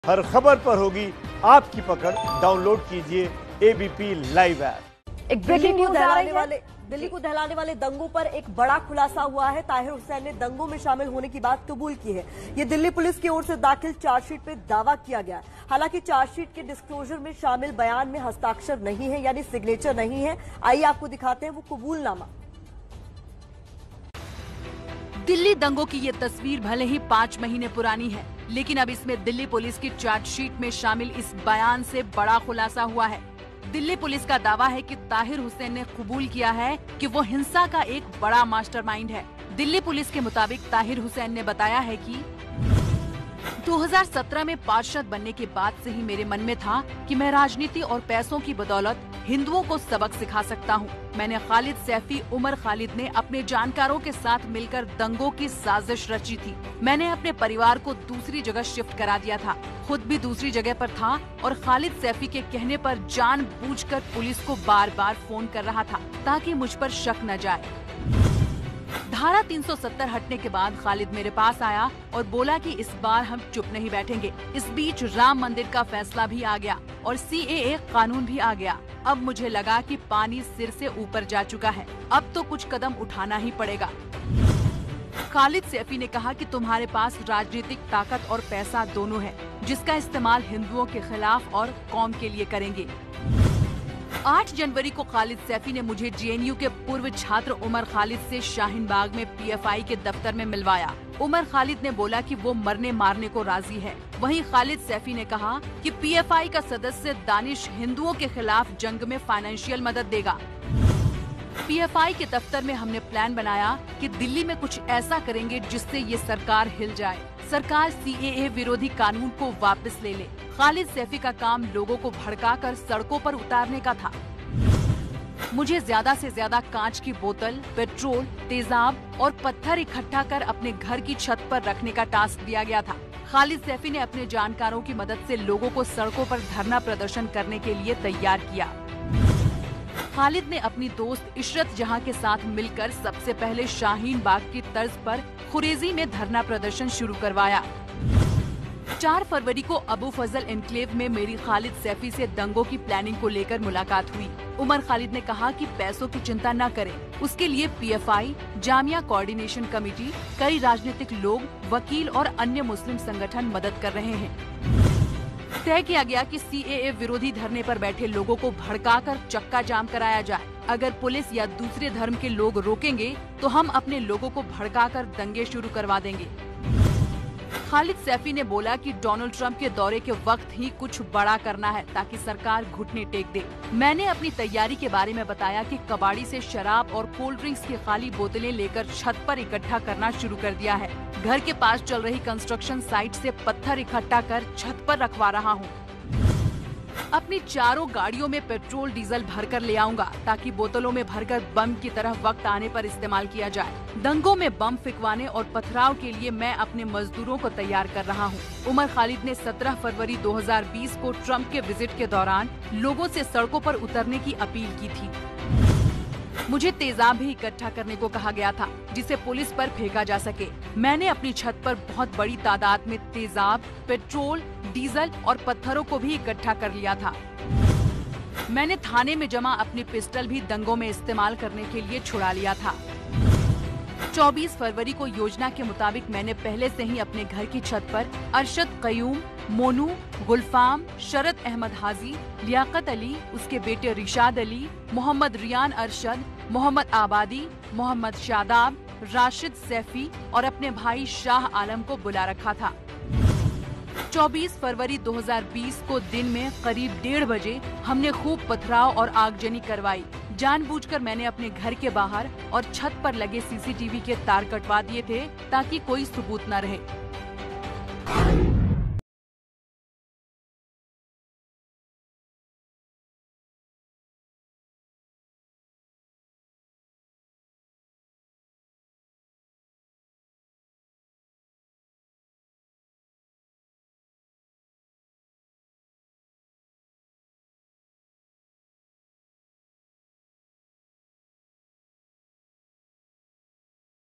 हर खबर पर होगी आपकी पकड़। डाउनलोड कीजिए एबीपी लाइव ऐप। एक ब्रेकिंग न्यूज आ रही है। दिल्ली को दहलाने वाले दंगों पर एक बड़ा खुलासा हुआ है। ताहिर हुसैन ने दंगों में शामिल होने की बात कबूल की है। ये दिल्ली पुलिस की ओर से दाखिल चार्जशीट पे दावा किया गया है। हालांकि चार्जशीट के डिस्क्लोजर में शामिल बयान में हस्ताक्षर नहीं है, यानी सिग्नेचर नहीं है। आइए आपको दिखाते हैं वो कबूलनामा। दिल्ली दंगों की ये तस्वीर भले ही 5 महीने पुरानी है, लेकिन अब इसमें दिल्ली पुलिस की चार्जशीट में शामिल इस बयान से बड़ा खुलासा हुआ है। दिल्ली पुलिस का दावा है कि ताहिर हुसैन ने कबूल किया है कि वो हिंसा का एक बड़ा मास्टरमाइंड है। दिल्ली पुलिस के मुताबिक ताहिर हुसैन ने बताया है कि 2017 में पार्षद बनने के बाद से ही मेरे मन में था कि मैं राजनीति और पैसों की बदौलत हिंदुओं को सबक सिखा सकता हूं। मैंने खालिद सैफी, उमर खालिद ने अपने जानकारों के साथ मिलकर दंगों की साजिश रची थी। मैंने अपने परिवार को दूसरी जगह शिफ्ट करा दिया था, खुद भी दूसरी जगह पर था और खालिद सैफी के कहने पर जानबूझकर पुलिस को बार बार फोन कर रहा था ताकि मुझ पर शक न जाए। धारा 370 हटने के बाद खालिद मेरे पास आया और बोला कि इस बार हम चुप नहीं बैठेंगे। इस बीच राम मंदिर का फैसला भी आ गया और CAA कानून भी आ गया। अब मुझे लगा कि पानी सिर से ऊपर जा चुका है, अब तो कुछ कदम उठाना ही पड़ेगा। खालिद सैफी ने कहा कि तुम्हारे पास राजनीतिक ताकत और पैसा दोनों है, जिसका इस्तेमाल हिंदुओं के खिलाफ और कौम के लिए करेंगे। 8 जनवरी को खालिद सैफी ने मुझे JNU के पूर्व छात्र उमर खालिद से शाहीन बाग में PFI के दफ्तर में मिलवाया। उमर खालिद ने बोला कि वो मरने मारने को राजी है। वहीं खालिद सैफी ने कहा कि PFI का सदस्य दानिश हिंदुओं के खिलाफ जंग में फाइनेंशियल मदद देगा। PFI के दफ्तर में हमने प्लान बनाया कि दिल्ली में कुछ ऐसा करेंगे जिससे ये सरकार हिल जाए, सरकार CAA विरोधी कानून को वापस ले ले। खालिद सैफी का काम लोगों को भड़काकर सड़कों पर उतारने का था। मुझे ज्यादा से ज्यादा कांच की बोतल, पेट्रोल, तेजाब और पत्थर इकट्ठा कर अपने घर की छत पर रखने का टास्क दिया गया था। खालिद सैफी ने अपने जानकारों की मदद से लोगों को सड़कों पर धरना प्रदर्शन करने के लिए तैयार किया। खालिद ने अपनी दोस्त इशरत जहां के साथ मिलकर सबसे पहले शाहीन बाग की तर्ज पर खुरेजी में धरना प्रदर्शन शुरू करवाया। 4 फरवरी को अबू फजल एनक्लेव में मेरी खालिद सैफी से दंगों की प्लानिंग को लेकर मुलाकात हुई। उमर खालिद ने कहा कि पैसों की चिंता न करें, उसके लिए PFI, जामिया कोऑर्डिनेशन कमेटी, कई राजनीतिक लोग, वकील और अन्य मुस्लिम संगठन मदद कर रहे हैं। तय किया गया कि CAA विरोधी धरने पर बैठे लोगों को भड़काकर चक्का जाम कराया जाए। अगर पुलिस या दूसरे धर्म के लोग रोकेंगे तो हम अपने लोगों को भड़काकर दंगे शुरू करवा देंगे। खालिद सैफी ने बोला कि डोनाल्ड ट्रंप के दौरे के वक्त ही कुछ बड़ा करना है ताकि सरकार घुटने टेक दे। मैंने अपनी तैयारी के बारे में बताया कि कबाड़ी से शराब और कोल्ड ड्रिंक्स की खाली बोतलें लेकर छत पर इकट्ठा करना शुरू कर दिया है। घर के पास चल रही कंस्ट्रक्शन साइट से पत्थर इकट्ठा कर छत पर रखवा रहा हूँ। अपनी चारों गाड़ियों में पेट्रोल डीजल भरकर ले आऊंगा ताकि बोतलों में भरकर बम की तरह वक्त आने पर इस्तेमाल किया जाए। दंगों में बम फिकवाने और पथराव के लिए मैं अपने मजदूरों को तैयार कर रहा हूं। उमर खालिद ने 17 फरवरी 2020 को ट्रंप के विजिट के दौरान लोगों से सड़कों पर उतरने की अपील की थी। मुझे तेजाब भी इकट्ठा करने को कहा गया था जिसे पुलिस पर फेंका जा सके। मैंने अपनी छत पर बहुत बड़ी तादाद में तेजाब, पेट्रोल, डीजल और पत्थरों को भी इकट्ठा कर लिया था। मैंने थाने में जमा अपनी पिस्टल भी दंगों में इस्तेमाल करने के लिए छुड़ा लिया था। 24 फरवरी को योजना के मुताबिक मैंने पहले से ही अपने घर की छत पर अरशद कयूम, मोनू, गुलफाम, शरद अहमद हाजी, लियाकत अली, उसके बेटे रिशाद अली, मोहम्मद रियान अरशद, मोहम्मद आबादी, मोहम्मद शादाब, राशिद सैफी और अपने भाई शाह आलम को बुला रखा था। 24 फरवरी 2020 को दिन में करीब 1:30 बजे हमने खूब पथराव और आगजनी करवाई। जानबूझकर मैंने अपने घर के बाहर और छत पर लगे CCTV के तार कटवा दिए थे ताकि कोई सबूत न रहे।